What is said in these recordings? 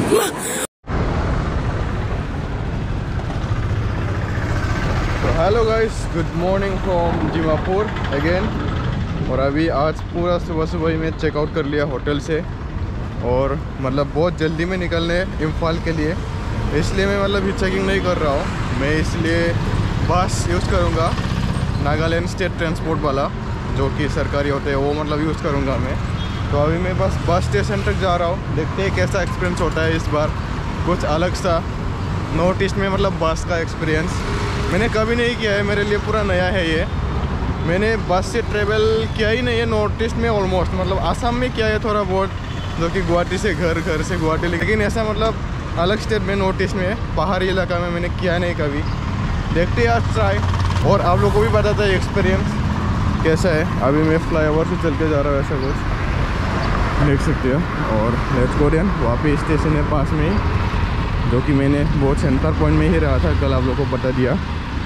तो hello guys, good morning from Dimapur again. और अभी आज पूरा सुबह सुबह ही मैं चेकआउट कर लिया होटल से, और मतलब बहुत जल्दी में निकलने इम्फाल के लिए, इसलिए मैं मतलब ही चेकिंग नहीं कर रहा हूँ। मैं इसलिए बस यूज़ करूँगा, नागालैंड स्टेट ट्रांसपोर्ट वाला, जो कि सरकारी होते हैं, वो मतलब यूज़ करूँगा मैं। तो अभी मैं बस स्टेशन तक जा रहा हूँ, देखते हैं कैसा एक्सपीरियंस होता है इस बार। कुछ अलग सा नॉर्थ ईस्ट में मतलब बस का एक्सपीरियंस मैंने कभी नहीं किया है, मेरे लिए पूरा नया है ये। मैंने बस से ट्रेवल किया ही नहीं है नॉर्थ ईस्ट में ऑलमोस्ट, मतलब आसाम में किया है थोड़ा बहुत, जो कि गुवाहाटी से घर से गुवाहाटी, लेकिन ऐसा मतलब अलग स्टेट में नॉर्थ ईस्ट में पहाड़ी इलाका में मैंने किया नहीं कभी। देखते हैं आज ट्राई, और आप लोगों को भी बताता है एक्सपीरियंस कैसा है। अभी मैं फ्लाईओवर से चल के जा रहा हूँ, ऐसा कुछ देख सकते हो। और लेट्स गो देन, वहाँ पे स्टेशन है पास में ही, जो कि मैंने बहुत सेंटर पॉइंट में ही रहा था, कल आप लोगों को बता दिया।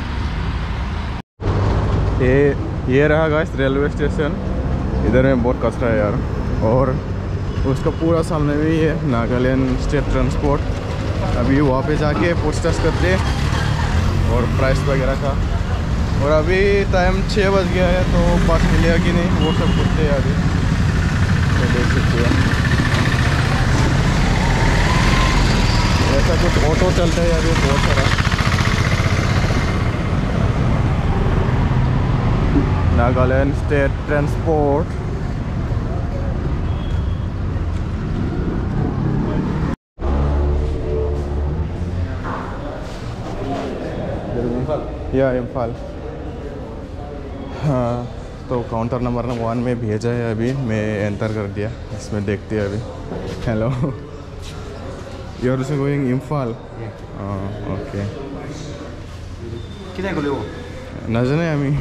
ये रहा गाइस रेलवे स्टेशन, इधर में बहुत कचरा है यार। और उसका पूरा सामने में ही है नागालैंड स्टेट ट्रांसपोर्ट। अभी वहाँ पे जाके पूछताछ करते हैं और प्राइस वगैरह का। और अभी टाइम 6 बज गया है, तो बस मिलेगा कि नहीं वो सब पूछते हैं अभी, तो देख सकते हो। ऐसा कुछ ऑटो चलता है अभी बहुत सारा। Nagaland state transport. या इम्फाल, हाँ। तो काउंटर नंबर 1 में भेजा है, अभी मैं एंटर कर दिया, इसमें देखते हैं अभी। Hello, you are also going Imphal? Okay, कितने को ले वो न जाने हमें।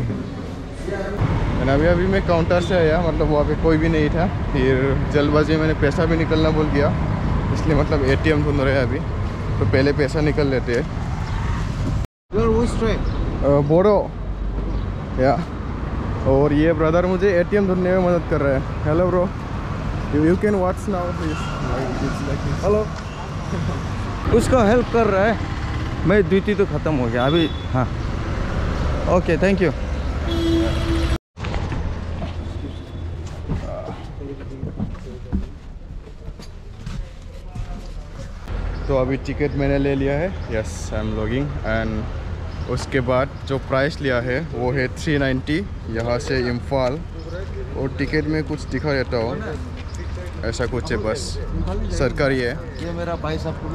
अभी मैं काउंटर से आया, मतलब वहाँ पे कोई भी नहीं था। फिर जल्दबाजी में मैंने पैसा भी निकलना भूल गया, इसलिए मतलब एटीएम ढूंढ रहे हैं अभी, तो पहले पैसा निकल लेते हैं। बोडो या। और ये ब्रदर मुझे एटीएम ढूंढने में मदद कर रहा है। Hello bro, you can what's now please. Hello. उसका हेल्प कर रहा है, मैं ड्यूटी तो ख़त्म हो गया अभी। हाँ, ओके, थैंक यू। तो अभी टिकट मैंने ले लिया है, yes I am logging. And उसके बाद जो प्राइस लिया है वो है 390 यहाँ से इम्फाल। और टिकट में कुछ दिखा रहता हो, ऐसा कुछ है, बस सरकारी है। ये मेरा भाई साहब को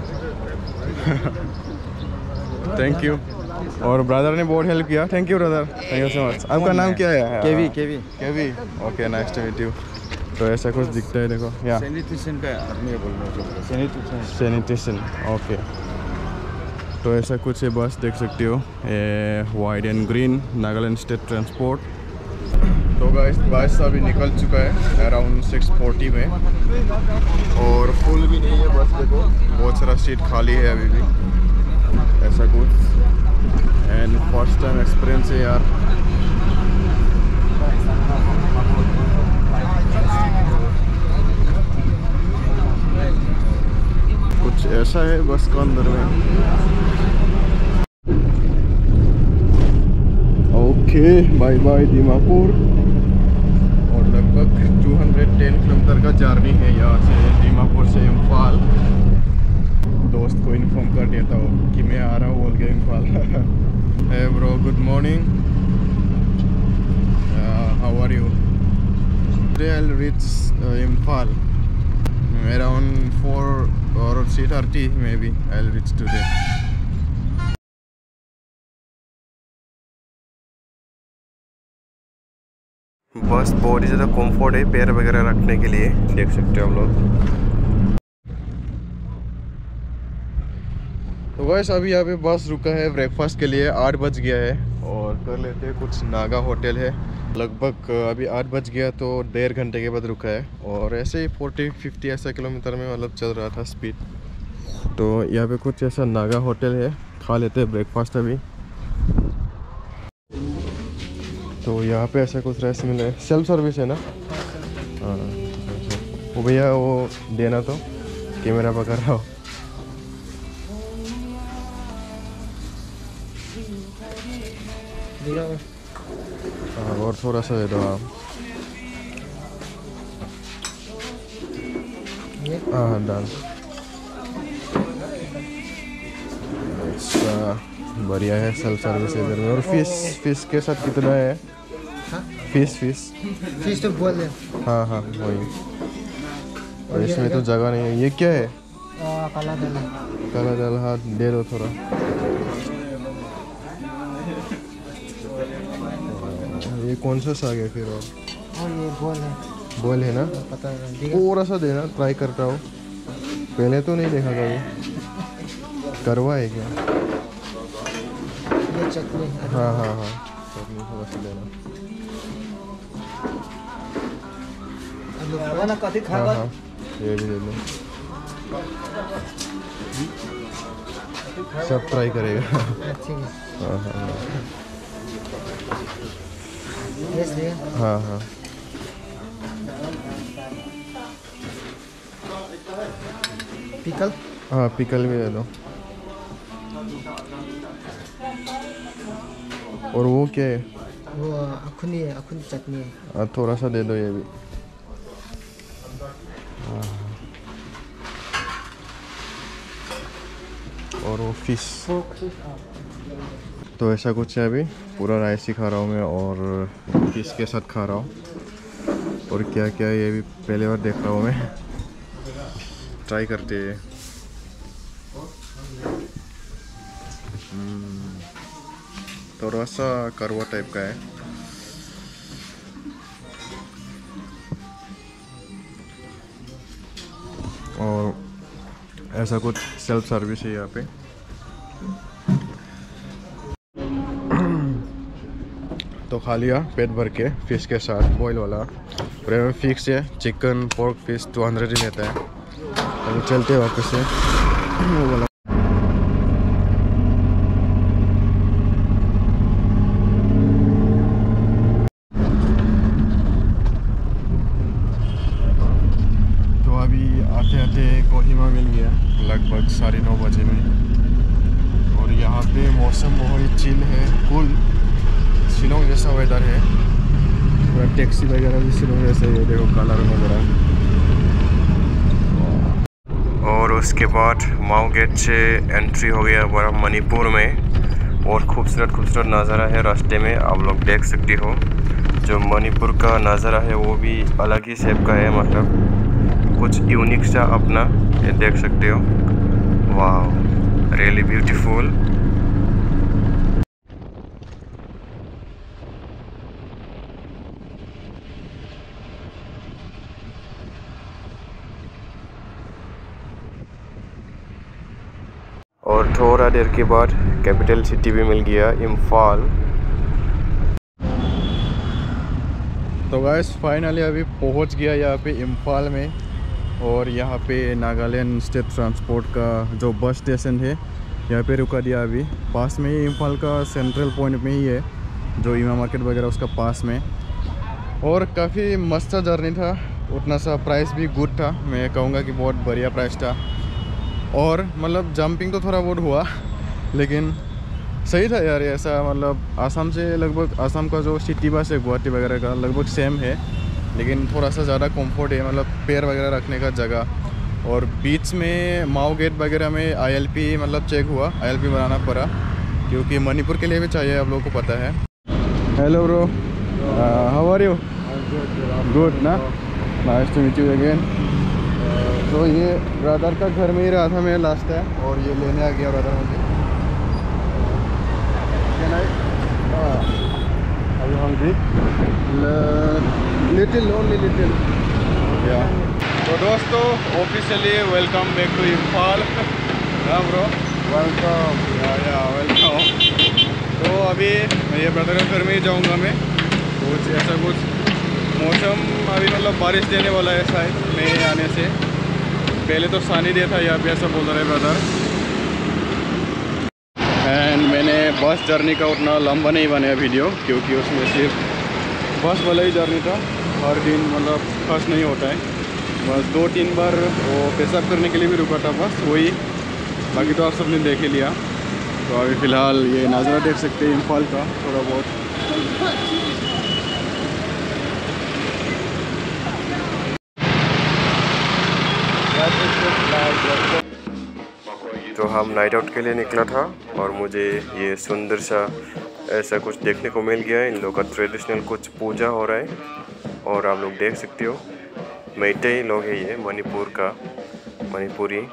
थैंक यू। और ब्रदर ने बहुत हेल्प किया, thank you brother, thank you so much. आपका नाम क्या है? KV. Okay, nice to meet you. तो ऐसा कुछ दिखता है, देखो या सैनिटेशन का आदमी बोलना, सैनिटेशन, ओके। तो ऐसा कुछ है, बस देख सकते हो, white and green Nagaland state transport. तो गाइस बस अभी निकल चुका है अराउंड 6:40 में, और फुल भी नहीं है बस, देखो बहुत सारा सीट खाली है अभी भी, ऐसा कुछ। एंड फर्स्ट टाइम एक्सपीरियंस है यार। कुछ ऐसा है बस के अंदर में। Okay, bye bye Dimapur. और लगभग 210 किलोमीटर का जर्नी है यहाँ से, दीमापुर से इम्फाल। दोस्त को इन्फॉर्म कर देता हूँ कि मैं आ रहा हूँ बोल के Imphal. Hey bro, good morning, how are you? Today I will reach Imphal around 4 or 3:30 maybe I'll reach today. बस बहुत ही ज़्यादा कंफर्ट है पैर वगैरह रखने के लिए, देख सकते हो हम लोग। तो वैसे अभी यहाँ पे बस रुका है ब्रेकफास्ट के लिए, 8 बज गया है। और कर लेते हैं कुछ, नागा होटल है लगभग। अभी 8 बज गया तो 1.5 घंटे के बाद रुका है, और ऐसे ही 40-50 ऐसा किलोमीटर में मतलब चल रहा था स्पीड। तो यहाँ पे कुछ ऐसा नागा होटल है, खा लेते हैं ब्रेकफास्ट अभी। तो यहाँ पे ऐसा कुछ राइस मिल रहा है, सेल्फ सर्विस है ना? हाँ, वो भैया वो देना तो कैमरा पकड़ रहा हो। हाँ, और थोड़ा सा दे दो आप। हाँ डाल। अच्छा बढ़िया है, सेल्फ सर्विस इधर में। और फिश के साथ कितना है? फिश तो बोल है। हाँ हाँ वही। और इसमें तो जगह नहीं है। ये क्या है? काला दाल। काला दाल, हाँ दे दो थोड़ा। ये कौन सा साग है फिर? और ये बोल है। बॉयल है ना? पता नहीं। थोड़ा सा देना, ट्राई करता हूँ। पहले तो नहीं देखा कभी। करवा है क्या? ये चटनी। हाँ हाँ हाँ, चटनी थोड़ा सा देना। ना कथी हाँ हाँ, ये भी दे दो। सब ट्राई करेगा। ठीक है। हाँ हाँ यस भैया। हाँ हाँ। पिकल। हाँ पिकल भी दे दो। और वो क्या है? वो अखुनी है, अखुनी चटनी है। हाँ थोड़ा सा दे दो ये भी। और वो फिश। तो ऐसा कुछ है, अभी पूरा राइस ही खा रहा हूँ मैं और फिश के साथ खा रहा हूँ। और क्या क्या है ये भी पहली बार देख रहा हूँ मैं। ट्राई करते हैं। थोड़ा सा करवा टाइप का है। और ऐसा कुछ सेल्फ सर्विस है यहाँ पे। तो खा लिया पेट भर के फिश के साथ बॉयल वाला। और फिक्स है चिकन पोर्क फिश 200 ही लेता है। तो चलते हैं वापस से वो वाला। तो अभी आते आते कोहिमा मिल गया लगभग 9:30 बजे में। और यहाँ पे मौसम बहुत ही चिल है, कूल शिलोंग जैसा वेदर है। पूरा टैक्सी वगैरह भी शिलोंग जैसा ही है, देखो कलर वगैरह। और उसके बाद माओ गेट से एंट्री हो गया बड़ा मणिपुर में। और खूबसूरत खूबसूरत नज़ारा है रास्ते में, आप लोग देख सकते हो। जो मणिपुर का नज़ारा है वो भी अलग ही शेप का है, मतलब कुछ यूनिक सा अपना, ये देख सकते हो। वाह, रियली ब्यूटीफुल। और थोड़ा देर के बाद कैपिटल सिटी भी मिल गया, इम्फाल। तो गाइस फाइनली अभी पहुंच गया यहाँ पे इम्फाल में। और यहाँ पे नागालैंड स्टेट ट्रांसपोर्ट का जो बस स्टेशन है यहाँ पे रुका दिया। अभी पास में ही इम्फाल का सेंट्रल पॉइंट में ही है, जो ईमा मार्केट वगैरह उसका पास में। और काफ़ी मस्त सा जर्नी था, उतना सा प्राइस भी गुड था, मैं कहूँगा कि बहुत बढ़िया प्राइस था। और मतलब जंपिंग तो थोड़ा बहुत हुआ लेकिन सही था यार। ऐसा मतलब आसाम से लगभग, आसाम का जो सिटी बस है गुवाहाटी वगैरह का लगभग सेम है, लेकिन थोड़ा सा ज़्यादा कंफर्ट है, मतलब पैर वगैरह रखने का जगह। और बीच में माओ गेट वगैरह में ILP मतलब चेक हुआ, ILP बनाना पड़ा क्योंकि मणिपुर के लिए भी चाहिए, आप लोगों को पता है। Hello bro, how are you? Good ना, nice to meet you again. तो ये ब्रदर का घर में ही रहा था मैं लास्ट टाइम, और ये लेने आ गया ब्रदर मुझे। Are you hungry? Little, only little. Yeah. तो दोस्तों officially welcome back to Imphal. हाँ ब्रो, वेलकम। या वेलकम। तो अभी ये ब्रदर के घर में ही जाऊँगा मैं। कुछ ऐसा कुछ मौसम अभी मतलब बारिश देने वाला है शायद मैं आने से पहले। तो सानी डे था यहाँ पे, ऐसा बोल रहे ब्रदर। एंड मैंने बस जर्नी का उतना लंबा नहीं बनाया वीडियो, क्योंकि उसमें सिर्फ बस वाला ही जर्नी था। हर दिन मतलब खास नहीं होता है, बस 2-3 बार वो पेशाब करने के लिए भी रुका था, बस वही। बाकी तो आप सबने देख ही लिया। तो अभी फ़िलहाल ये नज़ारा देख सकते हैं इम्फाल का थोड़ा बहुत। तो हम नाइट आउट के लिए निकला था और मुझे ये सुंदर सा ऐसा कुछ देखने को मिल गया है। इन लोगों का ट्रेडिशनल कुछ पूजा हो रहा है और आप लोग देख सकते हो मैतेई लोग है ये, मणिपुर का मणिपुरी।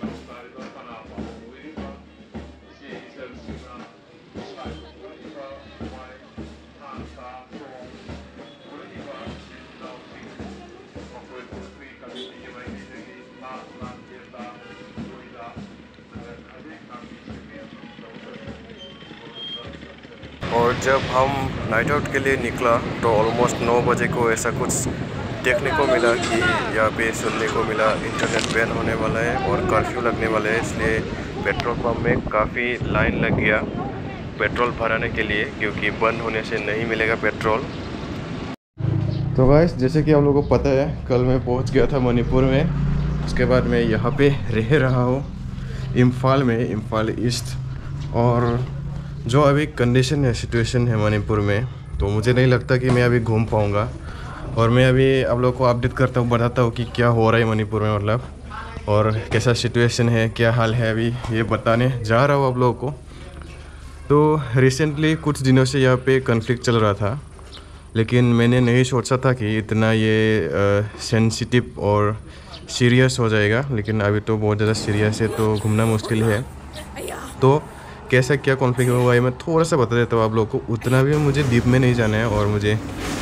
और जब हम नाइट आउट के लिए निकला तो ऑलमोस्ट 9 बजे को ऐसा कुछ देखने को मिला कि यहाँ पे सुनने को मिला इंटरनेट बैन होने वाला है और कर्फ्यू लगने वाला है। इसलिए पेट्रोल पंप में काफ़ी लाइन लग गया पेट्रोल भराने के लिए, क्योंकि बंद होने से नहीं मिलेगा पेट्रोल। तो गाइस, जैसे कि आप लोगों को पता है, कल मैं पहुँच गया था मणिपुर में। उसके बाद मैं यहाँ पे रह रहा हूँ इम्फाल में, इम्फाल ईस्ट। और जो अभी कंडीशन है, सिचुएशन है मणिपुर में, तो मुझे नहीं लगता कि मैं अभी घूम पाऊँगा। और मैं अभी आप लोगों को अपडेट करता हूँ, बताता हूँ कि क्या हो रहा है मणिपुर में, मतलब और कैसा सिचुएशन है, क्या हाल है अभी, ये बताने जा रहा हूँ आप लोगों को। तो रिसेंटली कुछ दिनों से यहाँ पे कॉन्फ्लिक्ट चल रहा था, लेकिन मैंने नहीं सोचा था कि इतना ये सेंसिटिव और सीरियस हो जाएगा। लेकिन अभी तो बहुत ज़्यादा सीरियस है, तो घूमना मुश्किल है। तो कैसा क्या कॉन्फ्लिक्ट हुआ है मैं थोड़ा सा बता देता हूँ आप लोगों को। उतना भी मुझे डीप में नहीं जाना है और मुझे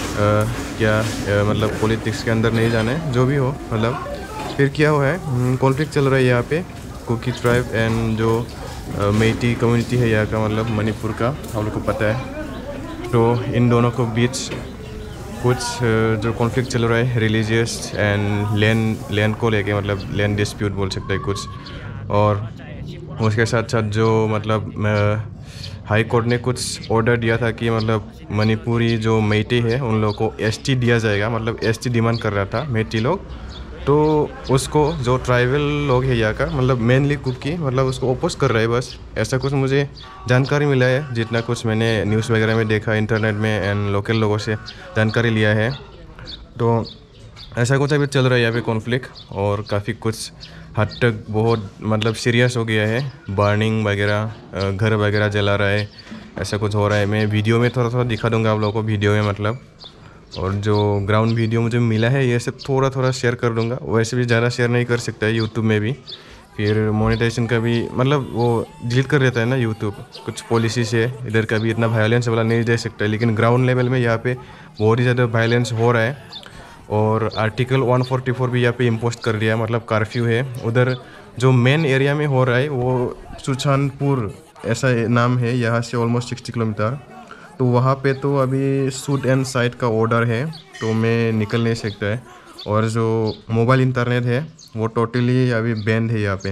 मतलब पॉलिटिक्स के अंदर नहीं जाना है, जो भी हो। मतलब फिर क्या हुआ है, कॉन्फ्लिक्ट चल रहा है यहाँ पे कुकी ट्राइब एंड जो मेइटी कम्युनिटी है यहाँ का, मतलब मणिपुर का, आप लोग को पता है। तो इन दोनों को बीच कुछ जो कॉन्फ्लिक्ट चल रहा है रिलीजियस एंड लैंड को लेके, मतलब लैंड डिस्प्यूट बोल सकते हैं कुछ। और उसके साथ साथ जो मतलब हाई कोर्ट ने कुछ ऑर्डर दिया था कि मतलब मणिपुरी जो मेइटी है उन लोगों को एसटी दिया जाएगा, मतलब एसटी डिमांड कर रहा था मेइटी लोग। तो उसको जो ट्राइबल लोग है यहाँ का, मतलब मेनली कुकी, मतलब उसको अपोज कर रहा है बस। ऐसा कुछ मुझे जानकारी मिला है, जितना कुछ मैंने न्यूज़ वगैरह में देखा इंटरनेट में एंड लोकल लोगों से जानकारी लिया है। तो ऐसा कुछ अभी चल रहा है यहाँ पे कॉन्फ्लिक्ट, और काफ़ी कुछ हद तक बहुत मतलब सीरियस हो गया है। बर्निंग वगैरह, घर वगैरह जला रहा है, ऐसा कुछ हो रहा है। मैं वीडियो में थोड़ा थोड़ा दिखा दूंगा आप लोगों को, वीडियो में मतलब। और जो ग्राउंड वीडियो मुझे मिला है ये सब थोड़ा थोड़ा शेयर कर दूंगा। वैसे भी ज़्यादा शेयर नहीं कर सकता है यूट्यूब में भी, फिर मोनेटाइजेशन का भी मतलब वो डिलीट कर देता है ना यूट्यूब, कुछ पॉलिसी से। इधर का भी इतना वायलेंस वाला नहीं दे सकता है, लेकिन ग्राउंड लेवल में यहाँ पे बहुत ही ज़्यादा वायलेंस हो रहा है। और आर्टिकल 144 भी यहाँ पे इम्पोज कर दिया है, मतलब कर्फ्यू है। उधर जो मेन एरिया में हो रहा है वो सुचानपुर ऐसा नाम है, यहाँ से ऑलमोस्ट 60 किलोमीटर। तो वहाँ पे तो अभी शूट एंड साइट का ऑर्डर है, तो मैं निकल नहीं सकता है। और जो मोबाइल इंटरनेट है वो टोटली अभी बैंड है यहाँ पे।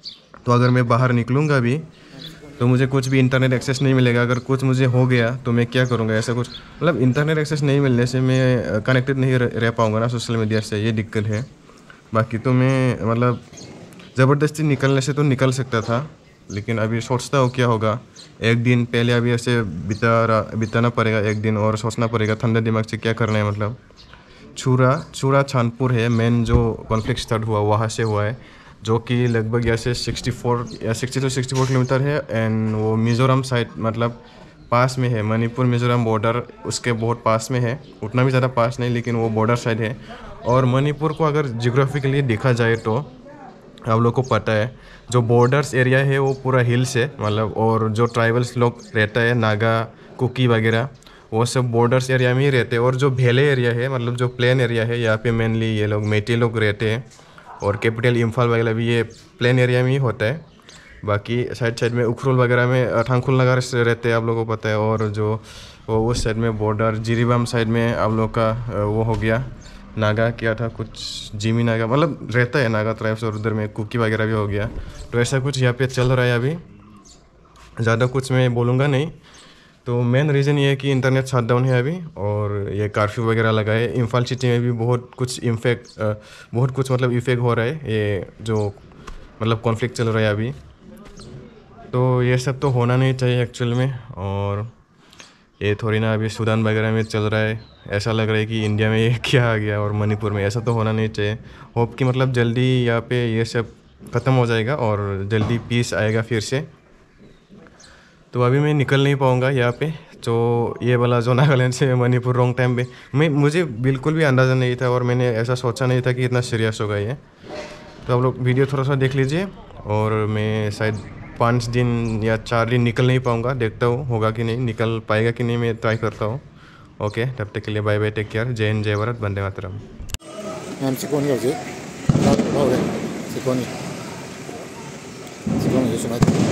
तो अगर मैं बाहर निकलूँगा अभी तो मुझे कुछ भी इंटरनेट एक्सेस नहीं मिलेगा। अगर कुछ मुझे हो गया तो मैं क्या करूँगा, ऐसा कुछ मतलब इंटरनेट एक्सेस नहीं मिलने से मैं कनेक्टेड नहीं रह पाऊँगा ना सोशल मीडिया से, ये दिक्कत है। बाकी तो मैं मतलब ज़बरदस्ती निकलने से तो निकल सकता था, लेकिन अभी सोचता हूँ क्या होगा। एक दिन पहले अभी ऐसे बिताना पड़ेगा एक दिन, और सोचना पड़ेगा ठंडे दिमाग से क्या करना है। मतलब छुरा छानपुर है मेन जो कॉन्फ्लिक्ट स्टार्ट हुआ, वहाँ से हुआ है, जो कि लगभग यहाँ से 60 to 64 किलोमीटर है। एंड वो मिज़ोरम साइड मतलब पास में है, मणिपुर मिज़ोरम बॉर्डर उसके बहुत पास में है। उतना भी ज़्यादा पास नहीं, लेकिन वो बॉर्डर साइड है। और मणिपुर को अगर जियोग्राफिकली देखा जाए तो आप लोग को पता है जो बॉर्डर्स एरिया है वो पूरा हिल्स है, मतलब। और जो ट्राइबल्स लोग रहता है, नागा, कुकी वगैरह, वो सब बॉर्डर्स एरिया में ही रहते हैं। और जो भेले एरिया है, मतलब जो प्लेन एरिया है, यहाँ पे मेनली ये लोग मेइटी लोग रहते हैं। और कैपिटल इम्फाल वगैरह भी ये प्लेन एरिया में ही होता है। बाकी साइड में उखरुल वगैरह में ठाकुर नगर से रहते हैं, आप लोगों को पता है। और जो वो उस साइड में बॉर्डर जिरीबाम साइड में आप लोग का वो हो गया नागा, क्या था कुछ जिमी नागा, मतलब रहता है नागा ट्राइब्स। और उधर में कुकी वगैरह भी हो गया। तो ऐसा कुछ यहाँ पे चल रहा है अभी। ज़्यादा कुछ मैं बोलूँगा नहीं, तो मेन रीज़न ये है कि इंटरनेट शट डाउन है अभी, और ये कर्फ्यू वगैरह लगा है। इम्फाल सिटी में भी बहुत कुछ मतलब इफेक्ट हो रहा है, ये जो मतलब कॉन्फ्लिक्ट चल रहा है अभी। तो ये सब तो होना नहीं चाहिए एक्चुअल में। और ये थोड़ी ना अभी सूडान वगैरह में चल रहा है, ऐसा लग रहा है कि इंडिया में ये क्या आ गया, और मणिपुर में। ऐसा तो होना नहीं चाहिए। होप कि मतलब जल्दी यहाँ पे ये सब ख़त्म हो जाएगा और जल्दी पीस आएगा फिर से। तो अभी मैं निकल नहीं पाऊँगा यहाँ पे, तो ये वाला जो नागालैंड से मणिपुर रॉन्ग टाइम पे मुझे बिल्कुल भी अंदाज़ा नहीं था, और मैंने ऐसा सोचा नहीं था कि इतना सीरियस होगा ये। तो आप लोग वीडियो थोड़ा सा देख लीजिए। और मैं शायद 5 दिन या 4 दिन निकल नहीं पाऊँगा, देखता हूँ होगा कि नहीं, निकल पाएगा कि नहीं, मैं ट्राई करता हूँ। ओके, तब तक के लिए बाय बाय, टेक केयर, जय हिंद, जय Bharat, Vande Mataram. em sẽ con hiểu gì? Đâu đây? Sẽ con gì? Sẽ con gì?